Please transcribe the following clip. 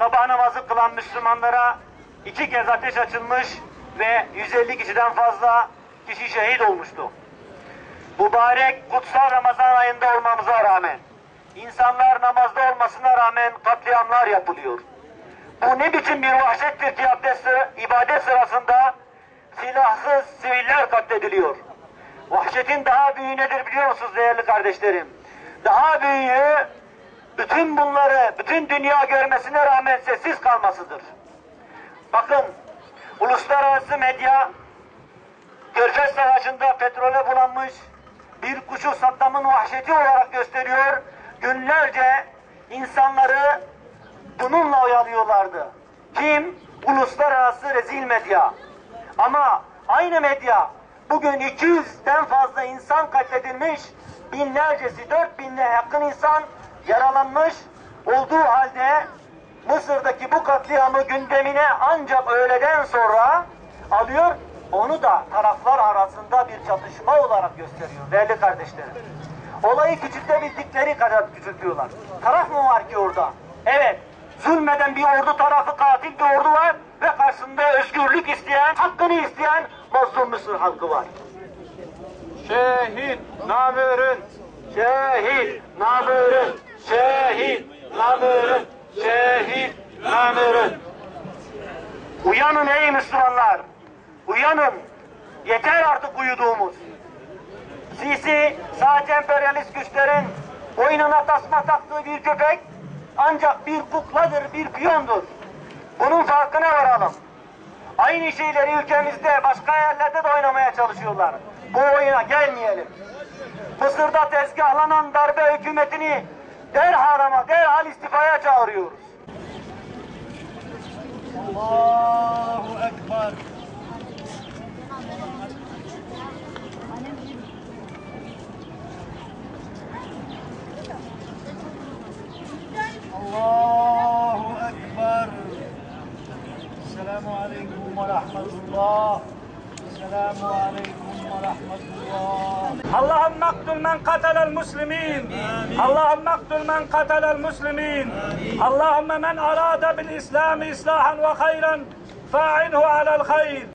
sabah namazı kılan Müslümanlara 2 kez ateş açılmış ve 150 kişiden fazla kişi şehit olmuştu. Mübarek kutsal Ramazan ayında olmamıza rağmen, insanlar namazda olmasına rağmen katliamlar yapılıyor. Bu ne biçim bir vahşettir ki ibadet sırasında silahsız siviller katlediliyor. Vahşetin daha büyüğü nedir biliyor musunuz değerli kardeşlerim? Daha büyüğü bütün bunları, bütün dünya görmesine rağmen sessiz kalmasıdır. Bakın, uluslararası medya Körfez Savaşı'nda petrole bulanmış bir kuşu Saddam'ın vahşeti olarak gösteriyor. Günlerce insanları bununla oyalıyorlardı. Kim? Uluslararası rezil medya. Ama aynı medya bugün 200'den fazla insan katledilmiş, binlercesi, 4000'e yakın insan yaralanmış olduğu halde Mısır'daki bu katliamı gündemine ancak öğleden sonra alıyor, onu da taraflar arasında bir çatışma olarak gösteriyor değerli kardeşlerim. Olayı küçültebildikleri kadar küçültüyorlar. Taraf mı var ki orada? Evet, zulmeden bir ordu tarafı, katil bir ordu var ve karşısında özgürlük isteyen, hakkını isteyen mazlum Mısır halkı var. Şehit namürün, şehit namürün, şehit namürün, şehit namürün. Uyanın ey Müslümanlar, uyanın. Yeter artık uyuduğumuz. Sisi, sağcı emperyalist güçlerin boynuna tasma taktığı bir köpek ancak bir kukladır, bir piyondur. Bunun farkına varalım. Aynı şeyleri ülkemizde, başka yerlerde de oynamaya çalışıyorlar. Bu oyuna gelmeyelim. Mısır'da tezgahlanan darbe hükümetini derhal istifaya çağırıyoruz. Allahu Ekber. Allahu Ekber. Selamun Aleyküm ve Rahmetullah. Selamun Aleyküm ve Rahmetullah. Allahümme aktul men katalel muslimin. Allahümme aktul men katalel muslimin. Allahümme men arada bil İslami islahan ve hayran fa'inhu alel hayr.